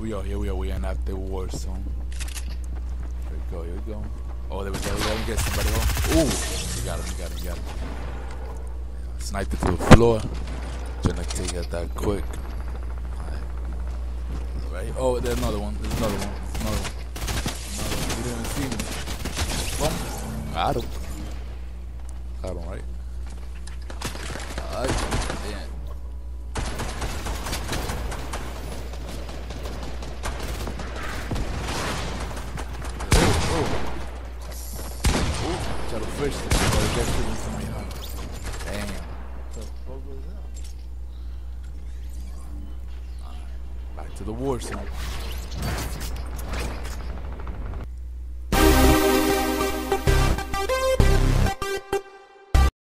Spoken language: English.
we are. We're in after war zone. Here we go. Oh, there we go. Let me get somebody on. Ooh, we got him. Sniped it to the floor. Trying to take it that quick. Right. Oh, there's another one. He didn't see me. Boom. Got him, right? Damn. Try to fish this. Damn. Back to the war zone.